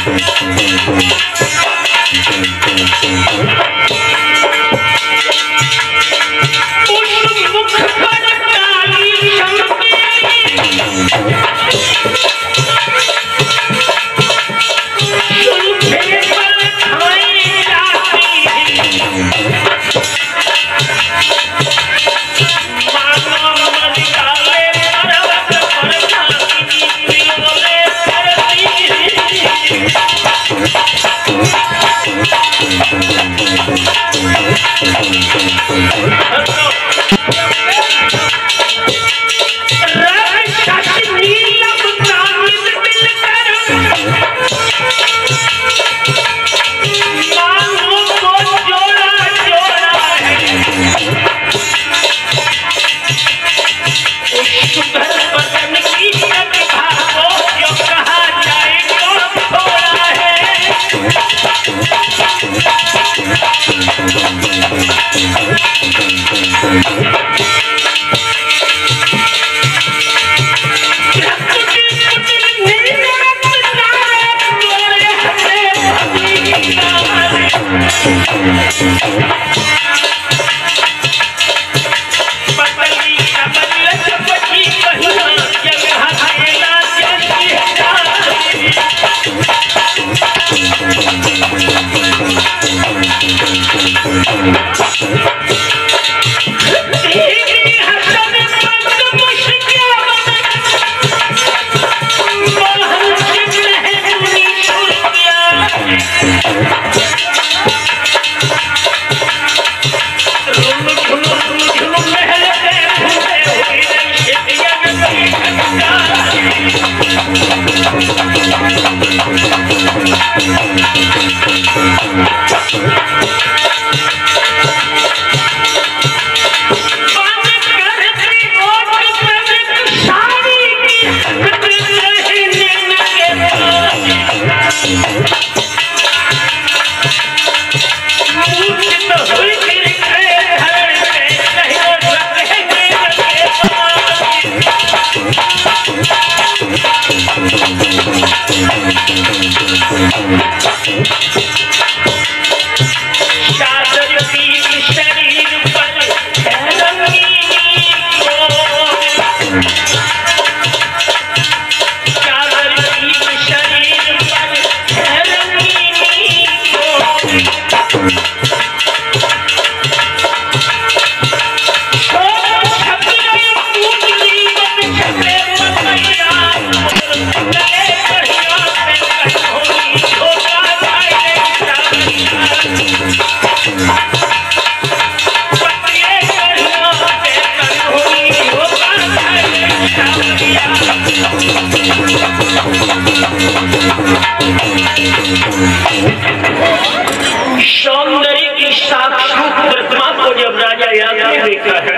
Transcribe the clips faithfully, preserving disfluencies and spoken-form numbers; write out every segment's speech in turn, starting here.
सौंदर्य की साक्षात प्रतिमा को जब राजा याद ने देखा है,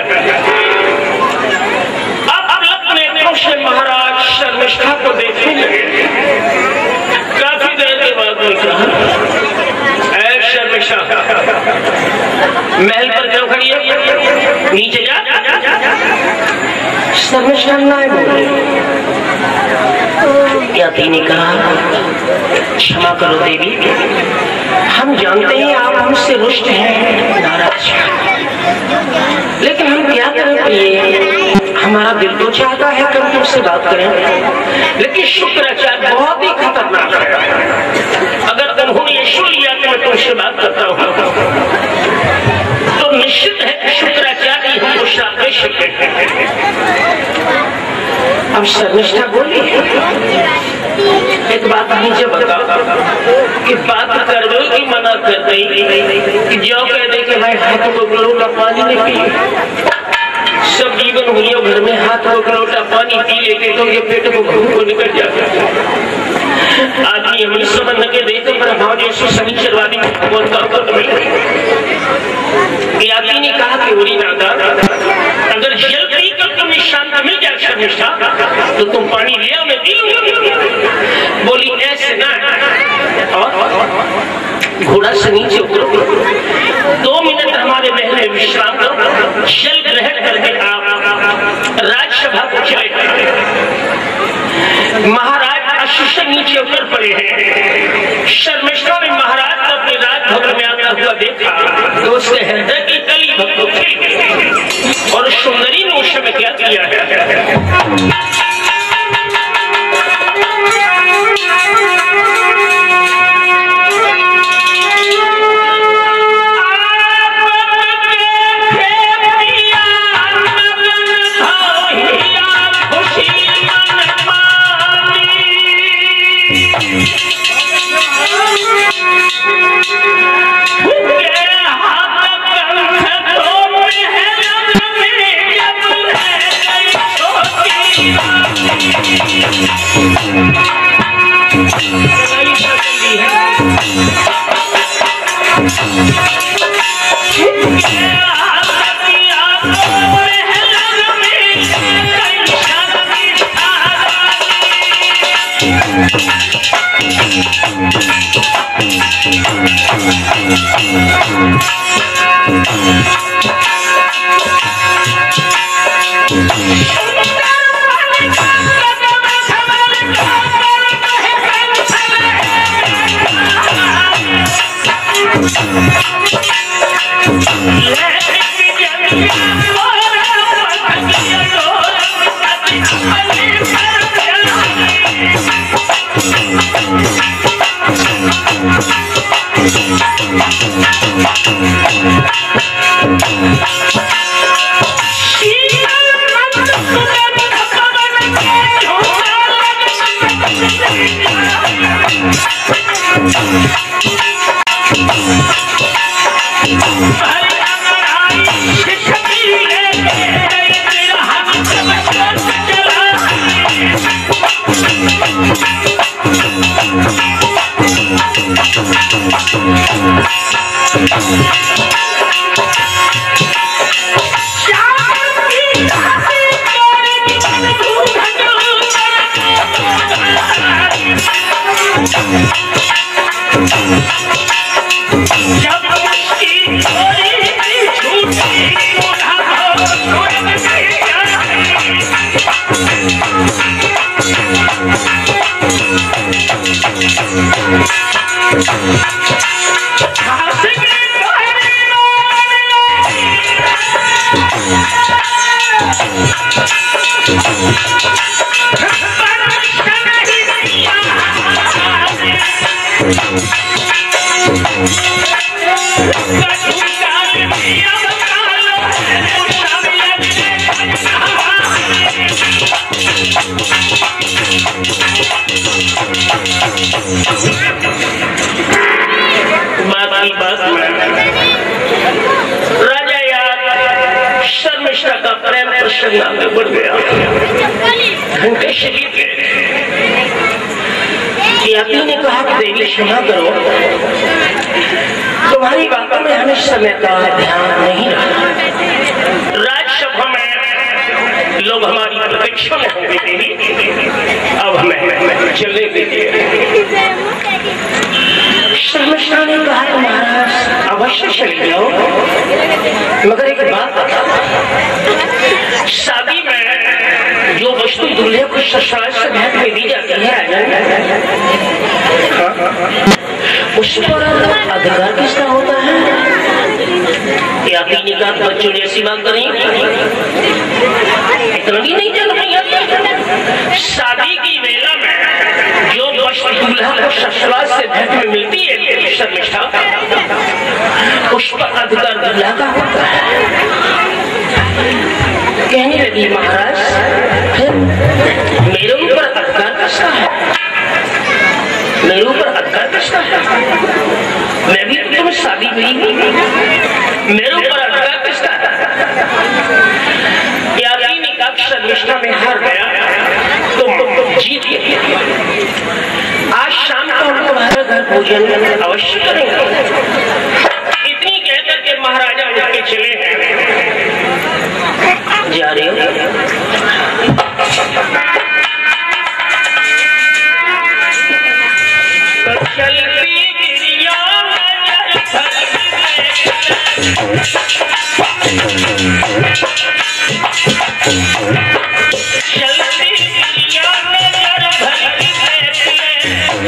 अब अपने नेत्रों से महाराज शर्मिष्ठा को देखने लगे। काफी देर के बाद देखा, ऐ शर्मिष्ठा महल पर क्यों खड़ी है? नीचे जा। शर्मिष्ठा ना बोले। याति ने कहा, क्षमा करो देवी, हम जानते हैं आप हमसे रुष्ट हैं, नाराज, लेकिन हम क्या करें? हमारा दिल तो चाहता है कि हम तुमसे बात करें, लेकिन शुक्राचार्य बहुत ही खतरनाक है। अगर उन्होंने ये सुन लिया कि मैं तुमसे बात करता हूँ तो निश्चित है कि शुक्राचार्य हमको श्राप दे सकते हैं। अब शर्मिष्ठा बोली, एक बात मुझे बताओ कि बात कर दो कि मना कर दे कि जो कह दे कि मैं हाथ को लोटा पानी नहीं पी, सब जीवन हुई घर में हाथ को लोटा पानी पी लेते तो ये पेट को घूम को निकल जाता। आदमी हमें समझ न के देते पर भाव जैसे शनिचरवादी याति ने कहा कि उरी नादा, अगर जल पी कर तुम्हें शांति मिल जाए शर्मिष्ठा तो तुम पानी लिया मैं पी लूंगा। बोली ऐसे ना, और घोड़ा से नीचे उतरो, दो मिनट हमारे महल में विश्राम करो, जल ग्रहण करके आप राजसभा को चले। महाराज अश्व से नीचे उतर पड़े हैं। शर्मिष्ठा ने महाराज को अपने राजभवन में आता हुआ देखा तो उसके हृदय की कली भक्तों की और सुंदरी ने उस समय क्या किया है। राजा याद शर्मिष्ठा का प्रेम प्रसन्न आगे बढ़ गया। घंटे शरीर यात्री ने कहा कि देवी क्षमा करो, तुम्हारी बातों में हमें समय का ध्यान नहीं रहा। राजसभा में लोग हमारी प्रतीक्षा में होंगे देवी, अब हमें चलने दीजिए। शर्मिष्ठा ने कहा कि महाराज अवश्य चले जाओ, मगर एक बात बता, शादी में जो वस्तु दूल्हे को ससुराल से भेंट में दी जाती है राजन, उस पर अधिकार किसका होता है? या तीन का बच्चों ने ऐसी बात करी, इतना भी नहीं चल रही है। शादी की वेला में जो वस्तु दूल्हा को ससुराल से भेंट में मिलती है शर्मिष्ठा, उस पर अधिकार दूल्हा का होता है। कहने लगी महाराज फिर मेरे ऊपर अधिकार किसका है? मेरे ऊपर अधिकार किसका है? मैं भी तो तुम्हें शादी हुई, मेरे ऊपर अधिकार किसका है? यात्री ने कहा शर्मिष्ठा में हार गया, तुम जीत गए। आज शाम को हम तुम्हारे घर भोजन अवश्य करेंगे। इतनी कहकर के महाराजा उठ के चले हैं। जा रही हो चलती गिरिया चलती गिरिया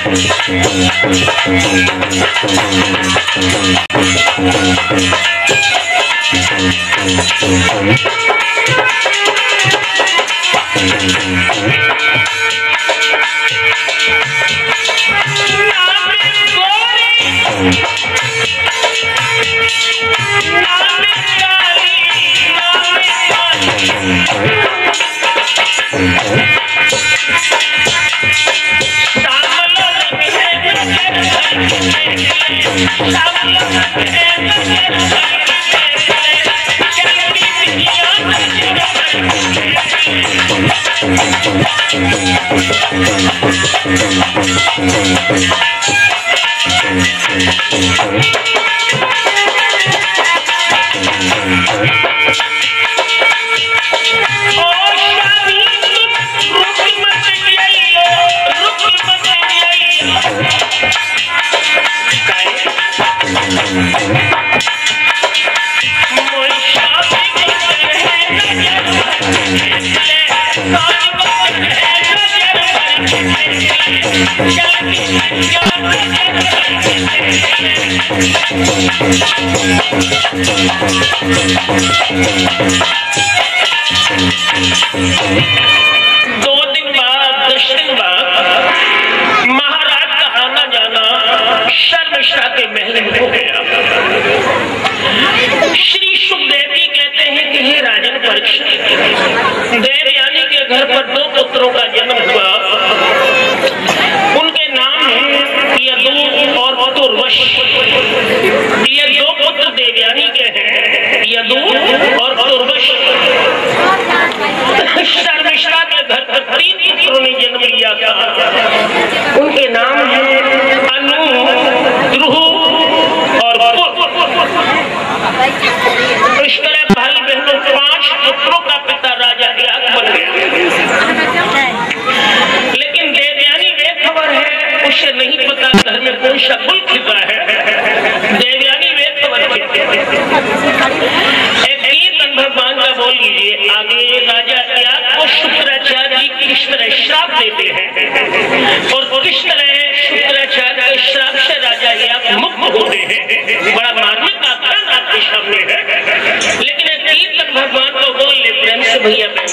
दो दिन बाद दस दिन बाद महाराज का आना जाना शर्मिष्ठा के महल में हो गया। श्री सुखदेव जी कहते हैं कि हे राजन परीक्षित, देवयानी के घर पर दो पुत्रों का जन्म हुआ। उनके नाम हैं यदु और तुर्वश। ये दो पुत्र देवयानी के हैं, यदु और तुर्वश। शर्मिष्ठा के घर पर तीन पुत्रों ने जन्म लिया था। उनके नाम हैं अनु, ध्रुव और इस तरह भाई बहनों पांच पुत्रों का पिता राजा याग बन गया। लेकिन देवयानी बेखबर है, उसे नहीं पता घर में कौन सा फूल खिला है। देवयानी बेखबर है। एक कीर्तन भगवान का बोल लीजिए। आगे राजा याग को शुक्राचार्य जी किस तरह श्राप देते हैं और किस तरह शुक्राचार्य के श्राप से राजा याग मुक्त होते हैं। बड़ा मार्मिक आख्यान आपके सामने है। लेकिन एक कीर्तन भगवान को बोल ले प्रेम से भैया बहन।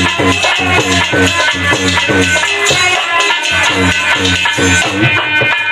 Thank you.